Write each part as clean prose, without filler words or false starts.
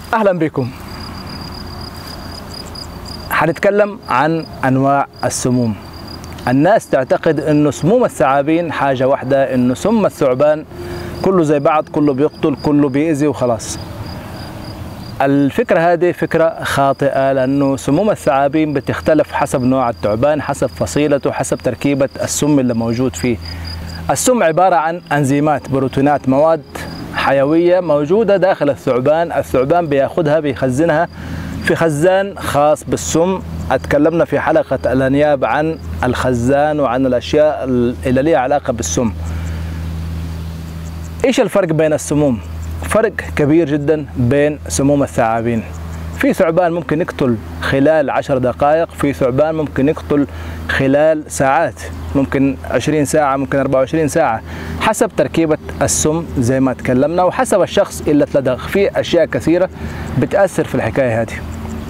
أهلا بكم. حنتكلم عن أنواع السموم. الناس تعتقد أنه سموم الثعابين حاجة واحدة، أنه سم الثعبان كله زي بعض، كله بيقتل، كله بيأذي وخلاص. الفكرة هذه فكرة خاطئة، لأنه سموم الثعابين بتختلف حسب نوع الثعبان، حسب فصيلته، حسب تركيبة السم اللي موجود فيه. السم عبارة عن أنزيمات، بروتينات، مواد حيوية موجودة داخل الثعبان. الثعبان بياخدها بيخزنها في خزان خاص بالسم. اتكلمنا في حلقة الأنياب عن الخزان وعن الأشياء اللي لها علاقة بالسم. إيش الفرق بين السموم؟ فرق كبير جدا بين سموم الثعابين. في ثعبان ممكن يقتل خلال 10 دقائق، في ثعبان ممكن يقتل خلال ساعات، ممكن 20 ساعة، ممكن 24 ساعة، حسب تركيبة السم زي ما تكلمنا، وحسب الشخص اللي اتلدغ. في أشياء كثيرة بتأثر في الحكاية هذه.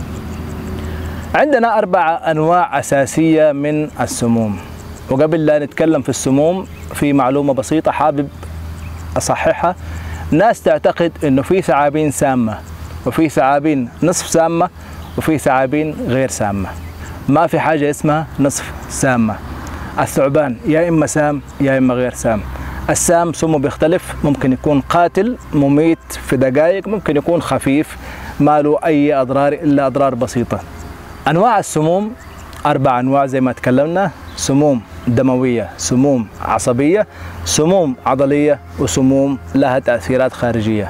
عندنا 4 أنواع أساسية من السموم. وقبل لا نتكلم في السموم، في معلومة بسيطة حابب أصححها. ناس تعتقد إنه في ثعابين سامة، وفي ثعابين نصف سامة، وفي ثعابين غير سامة. ما في حاجة اسمها نصف سامة. الثعبان يا إما سام يا إما غير سام. السام سمه بيختلف، ممكن يكون قاتل مميت في دقائق، ممكن يكون خفيف ما له أي أضرار إلا أضرار بسيطة. أنواع السموم 4 أنواع زي ما تكلمنا: سموم دموية، سموم عصبية، سموم عضلية، وسموم لها تأثيرات خارجية.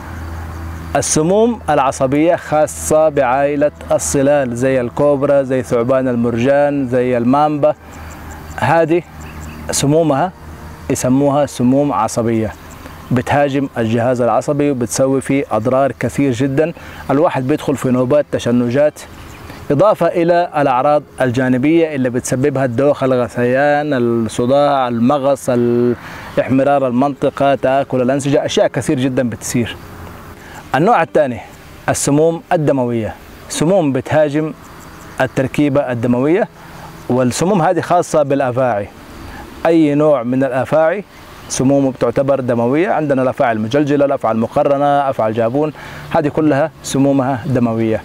السموم العصبية خاصة بعائلة الصلال، زي الكوبرا، زي ثعبان المرجان، زي المامبا. هذه سمومها يسموها سموم عصبية، بتهاجم الجهاز العصبي وبتسوي فيه أضرار كثير جدا. الواحد بيدخل في نوبات تشنجات، إضافة إلى الأعراض الجانبية اللي بتسببها: الدوخة، الغثيان، الصداع، المغص، احمرار المنطقة، تآكل الأنسجة، أشياء كثير جدا بتصير. النوع الثاني السموم الدموية. سموم بتهاجم التركيبة الدموية، والسموم هذه خاصة بالأفاعي. أي نوع من الأفاعي سمومه بتعتبر دموية. عندنا الأفاعي المجلجلة، الأفعى المقرنة، أفعى الجابون، هذه كلها سمومها دموية،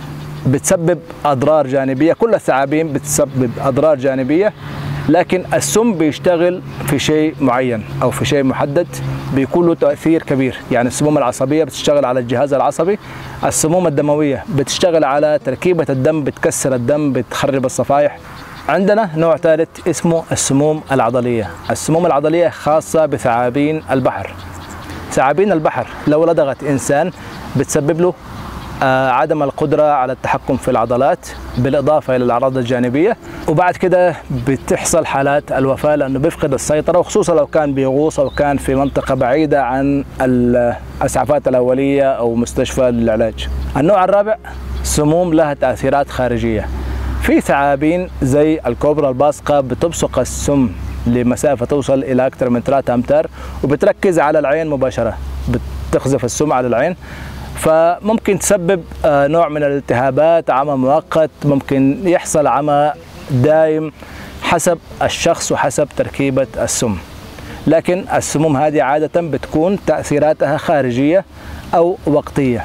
بتسبب أضرار جانبية. كل الثعابين بتسبب أضرار جانبية، لكن السم بيشتغل في شيء معين أو في شيء محدد بيكون له تأثير كبير. يعني السموم العصبية بتشتغل على الجهاز العصبي، السموم الدموية بتشتغل على تركيبة الدم، بتكسر الدم، بتخرب الصفائح. عندنا نوع ثالث اسمه السموم العضلية. السموم العضلية خاصة بثعابين البحر. ثعابين البحر لو لدغت إنسان بتسبب له عدم القدرة على التحكم في العضلات، بالإضافة إلى الأعراض الجانبية، وبعد كده بتحصل حالات الوفاة لأنه بيفقد السيطرة، وخصوصا لو كان بيغوص أو كان في منطقة بعيدة عن الإسعافات الأولية أو مستشفى للعلاج. النوع الرابع سموم لها تأثيرات خارجية. في ثعابين زي الكوبرا الباسقة بتبصق السم لمسافة توصل إلى أكثر من 3 أمتار، وبتركز على العين مباشرة، بتقذف السم على العين، فممكن تسبب نوع من الالتهابات، عمى مؤقت، ممكن يحصل عمى دائم حسب الشخص وحسب تركيبة السم. لكن السموم هذه عادة بتكون تأثيراتها خارجية أو وقتية.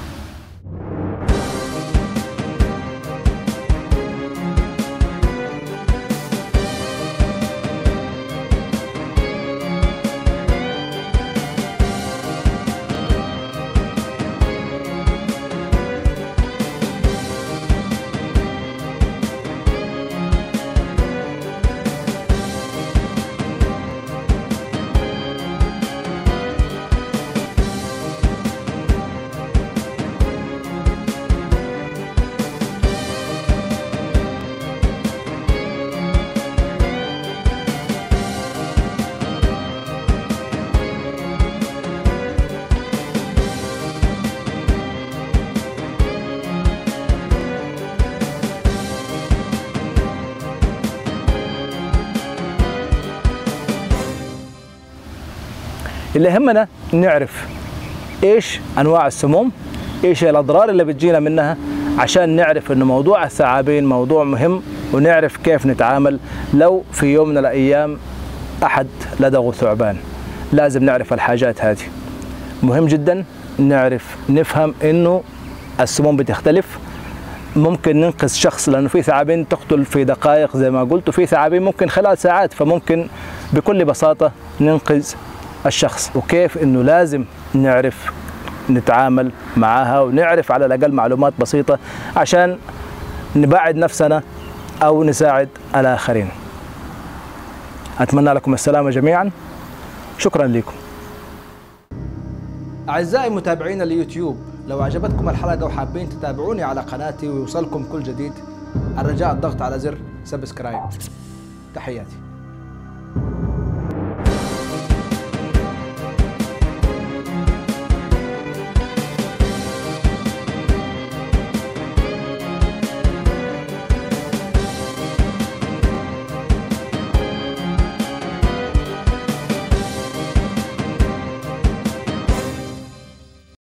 اللي يهمنا نعرف ايش انواع السموم، ايش الاضرار اللي بتجينا منها، عشان نعرف انه موضوع الثعابين موضوع مهم، ونعرف كيف نتعامل لو في يوم من الايام احد لدغه ثعبان. لازم نعرف الحاجات هذه، مهم جدا نعرف نفهم إنه السموم بتختلف. ممكن ننقذ شخص، لأنه في ثعابين تقتل في دقائق زي ما قلت، وفي ثعابين ممكن خلال ساعات، فممكن بكل بساطة ننقذ الشخص. وكيف إنه لازم نعرف نتعامل معها، ونعرف على الأقل معلومات بسيطة عشان نبعد نفسنا أو نساعد الآخرين. أتمنى لكم السلامة جميعا. شكرا لكم. أعزائي متابعين اليوتيوب، لو أعجبتكم الحلقة وحابين تتابعوني على قناتي ويوصلكم كل جديد، الرجاء الضغط على زر سبسكرايب. تحياتي.